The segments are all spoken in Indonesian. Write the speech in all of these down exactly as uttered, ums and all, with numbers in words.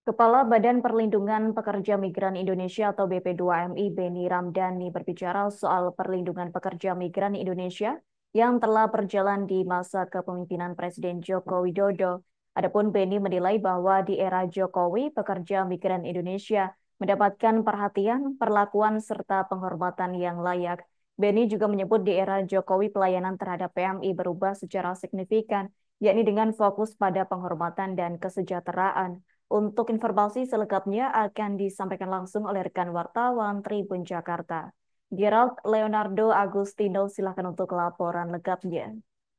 Kepala Badan Perlindungan Pekerja Migran Indonesia atau B P dua M I Beni Ramdhani berbicara soal perlindungan pekerja migran Indonesia yang telah berjalan di masa kepemimpinan Presiden Joko Widodo. Adapun Beni menilai bahwa di era Jokowi, pekerja migran Indonesia mendapatkan perhatian, perlakuan, serta penghormatan yang layak. Beni juga menyebut di era Jokowi pelayanan terhadap P M I berubah secara signifikan, yakni dengan fokus pada penghormatan dan kesejahteraan. Untuk informasi selengkapnya akan disampaikan langsung oleh rekan wartawan Tribun Jakarta. Gerald Leonardo Agustino, silakan untuk laporan lengkapnya.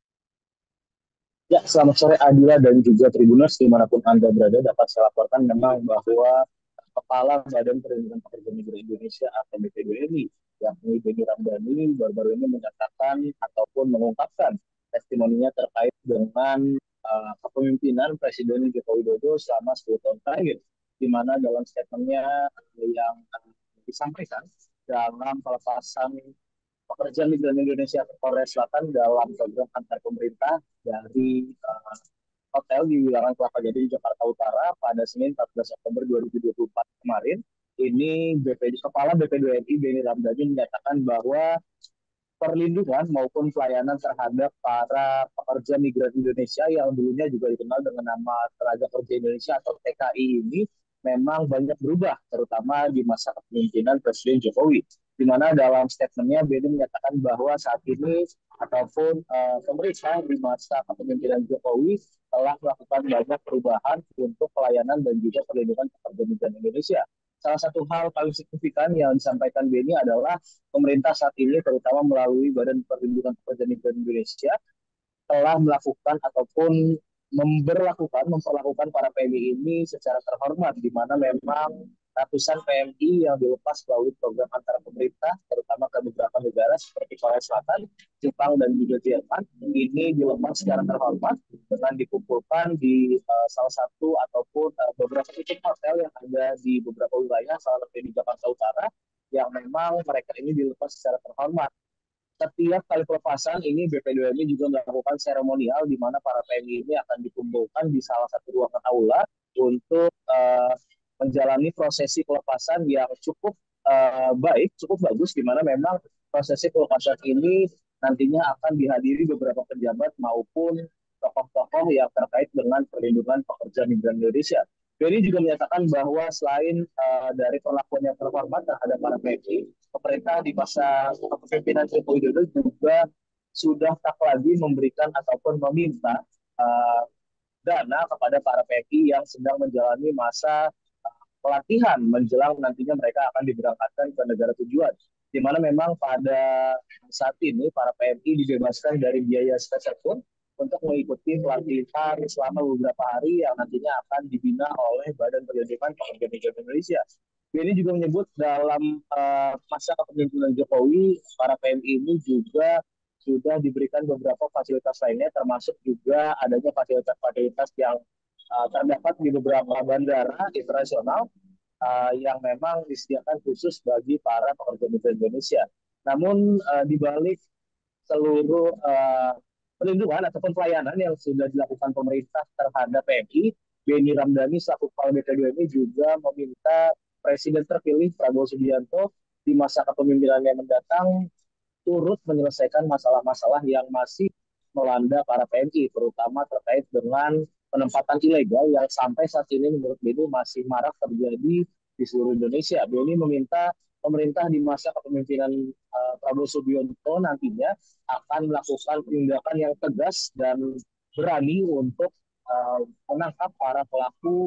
Ya, selamat sore Adila dan juga Tribuners dimanapun Anda berada. Dapat saya laporkan memang bahwa Kepala Badan Perlindungan Pekerja Migran Indonesia atau B P dua M I, yakni Beni Ramdhani, baru-baru ini menyatakan ataupun mengungkapkan testimoninya terkait dengan uh, kepemimpinan Presiden Joko Widodo selama sepuluh tahun terakhir, di mana dalam statementnya yang uh, disampaikan dalam pelepasan pekerja migran Indonesia ke Korea Selatan dalam program antar pemerintah dari uh, hotel di Wilangan Kelapa Gading, Jakarta Utara pada Senin empat belas Oktober dua ribu dua puluh empat kemarin. Ini B P, Kepala B P dua M I Beni Ramdhani menyatakan bahwa perlindungan maupun pelayanan terhadap para pekerja migran Indonesia yang dulunya juga dikenal dengan nama Tenaga Kerja Indonesia atau T K I ini memang banyak berubah, terutama di masa kepemimpinan Presiden Jokowi. Di mana dalam statementnya Beni menyatakan bahwa saat ini ataupun uh, pemerintah di masa kepemimpinan Jokowi telah melakukan banyak perubahan untuk pelayanan dan juga perlindungan pekerja migran Indonesia. Salah satu hal paling signifikan yang disampaikan Beni adalah pemerintah saat ini, terutama melalui Badan Perlindungan Pekerja Migran Indonesia, telah melakukan ataupun memberlakukan, memperlakukan para P M I ini secara terhormat, di mana memang ratusan P M I yang dilepas melalui program antara pemerintah, terutama ke beberapa negara seperti Korea Selatan, Jepang, dan juga Jerman, ini dilepas secara terhormat dengan dikumpulkan di uh, salah satu ataupun uh, beberapa titik hotel yang ada di beberapa wilayah, salah satu di Jakarta Utara, yang memang mereka ini dilepas secara terhormat. Setiap kali pelepasan ini B P dua M I juga melakukan seremonial di mana para P M I ini akan dikumpulkan di salah satu ruangan aula untuk uh, menjalani prosesi pelepasan yang cukup uh, baik, cukup bagus, di mana memang prosesi pelepasan ini nantinya akan dihadiri beberapa pejabat maupun tokoh-tokoh yang terkait dengan perlindungan pekerja migran Indonesia. Beni juga menyatakan bahwa selain uh, dari perlakuan yang terhormat terhadap para P M I, pemerintah di masa kepemimpinan Joko Widodo juga sudah tak lagi memberikan ataupun meminta uh, dana kepada para P M I yang sedang menjalani masa uh, pelatihan menjelang nantinya mereka akan diberangkatkan ke negara tujuan. Di mana memang pada saat ini para P M I dibebaskan dari biaya sepeserpun untuk mengikuti pelatihan selama beberapa hari yang nantinya akan dibina oleh Badan Perlindungan Pekerja Migran Indonesia. Beni juga menyebut dalam uh, masa kepemimpinan Jokowi, para P M I ini juga sudah diberikan beberapa fasilitas lainnya, termasuk juga adanya fasilitas-fasilitas yang uh, terdapat di beberapa bandara internasional uh, yang memang disediakan khusus bagi para pekerja migran Indonesia. Namun uh, di balik seluruh uh, perlindungan ataupun pelayanan yang sudah dilakukan pemerintah terhadap P M I, Beni Ramdhani selaku Kepala B P dua M I juga meminta Presiden terpilih Prabowo Subianto di masa kepemimpinannya mendatang turut menyelesaikan masalah-masalah yang masih melanda para P M I, terutama terkait dengan penempatan ilegal yang sampai saat ini menurut Beni masih marak terjadi di seluruh Indonesia. Beni meminta pemerintah di masa kepemimpinan uh, Prabowo Subianto nantinya akan melakukan tindakan yang tegas dan berani untuk uh, menangkap para pelaku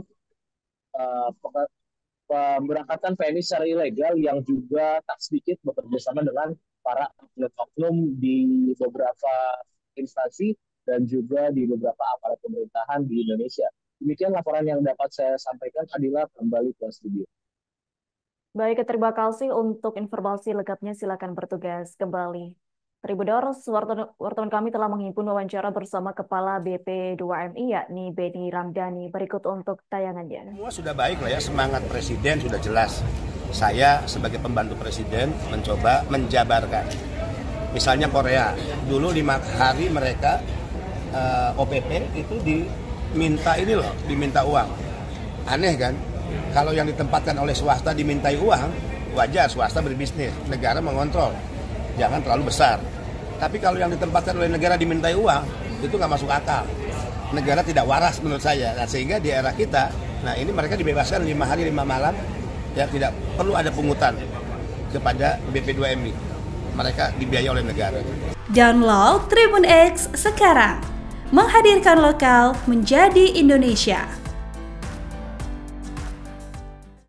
uh, pemberangkatan P M I secara ilegal yang juga tak sedikit bekerja sama dengan para oknum di beberapa instansi dan juga di beberapa aparat pemerintahan di Indonesia. Demikian laporan yang dapat saya sampaikan. Adila, kembali ke studio. Baik, terima kasih untuk informasi lengkapnya. Silakan bertugas kembali. Tribuners, wartawan kami telah menghimpun wawancara bersama Kepala B P dua M I yakni Beni Ramdhani. Berikut untuk tayangannya. Semua sudah baik lah ya, semangat Presiden sudah jelas. Saya sebagai pembantu Presiden mencoba menjabarkan. Misalnya Korea, dulu lima hari mereka uh, O P P itu diminta ini loh, diminta uang. Aneh kan? Kalau yang ditempatkan oleh swasta dimintai uang, wajar swasta berbisnis, negara mengontrol, jangan terlalu besar. Tapi kalau yang ditempatkan oleh negara dimintai uang, itu nggak masuk akal. Negara tidak waras menurut saya. Nah, sehingga di era kita, nah ini mereka dibebaskan lima hari lima malam, ya tidak perlu ada pungutan kepada B P dua M I. Mereka dibiayai oleh negara. Download Tribun X sekarang, menghadirkan lokal menjadi Indonesia.